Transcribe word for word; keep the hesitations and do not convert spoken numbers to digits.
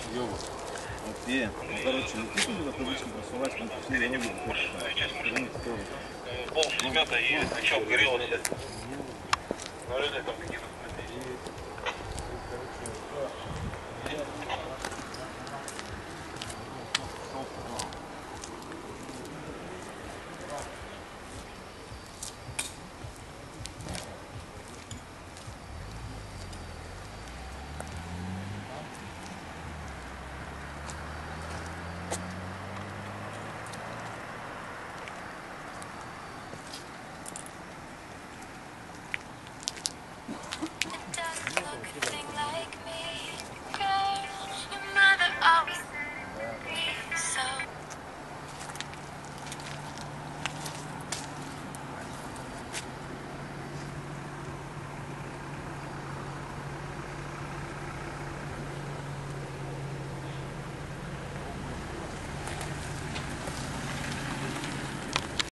Ёба. Вот и, ну, короче, летит туда, привычно просувать, там пошли дороги, пол семета и крючок горелся. На рынке там какие-то